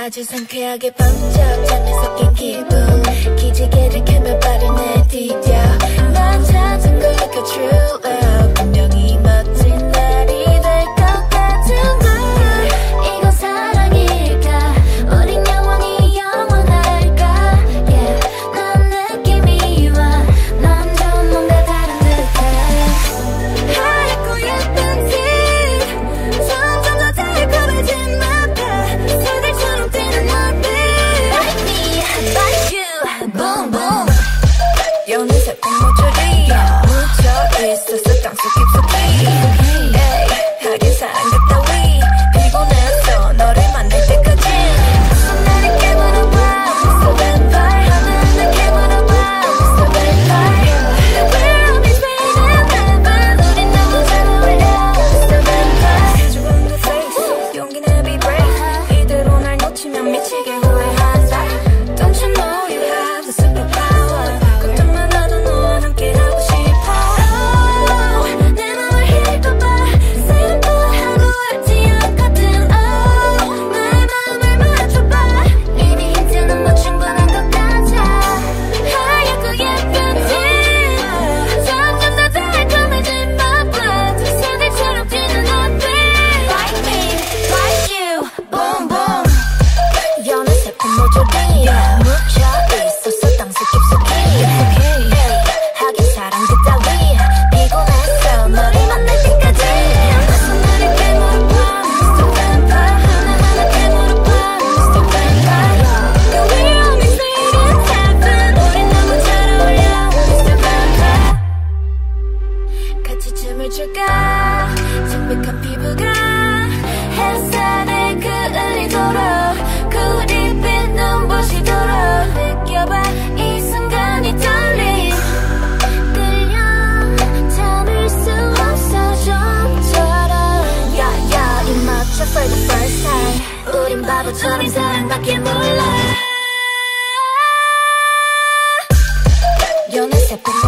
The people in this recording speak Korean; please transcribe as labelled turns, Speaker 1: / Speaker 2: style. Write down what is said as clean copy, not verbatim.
Speaker 1: 아주 상쾌하게 번쩍 잠에 섞인 기분 기지개를 켜며 발을 내디뎌 난 찾은 걸까 true love 분명히 멋진 날이 될 것 같은 걸 이건 사랑일까 우린 영원히 영원할까 yeah 난 느낌이 와 넌 좀 뭔가 다른 듯해 하얗고 예쁜 티 점점 더 달콤해진 맘 새들처럼 뛰는 너들 Like me, like you, boom boom 연애 색깔 모조리 묻혀 있었어 땅속 깊숙이 에이 하긴 사랑 그따위 피곤했어 너를 만날 때까지 나를 깨물어봐 Mr. Vampire 하나하나 깨물어봐 Mr. Vampire We're always waiting forever 우린 너무 잘 어울려 Mr. Vampire 수줍은 그 face 용기내 be brave 이대로 날 놓치면 미치게 후회한다 Don't you know you have the superpower 걱정만 하도 너와 함께하고 싶어 Oh 내 맘을 힐까봐 슬퍼하고 있지 않거든 Oh 나의 마음을 맞춰봐 이미 힌트는 뭐 충분한 것 같아 하얗고 예쁜 티 점점 더 달콤해진 my blood 새들처럼 뛰는 너들 Like me, like you, boom boom 연애 색깔 모조리 묻혀 있었어 땅속 깊숙이 하긴 사랑 그따위 피곤했어 너를 만날 때까지 어서 나를 깨물어봐 Mr. Vampire 하나하나 깨물어봐 Mr. Vampire We're always waiting heaven 우린 너무 잘 어울려 Mr. Vampire 같이 춤을 출까 창백한 피부가 햇살에 그을리도록 구릿빛 눈부시도록 느껴봐 이 순간이 떨림 끌려 참을 수 없어 좀처럼 야야 입 맞춰 for the first time 우린 바보처럼 사랑밖에 몰라 연애 색깔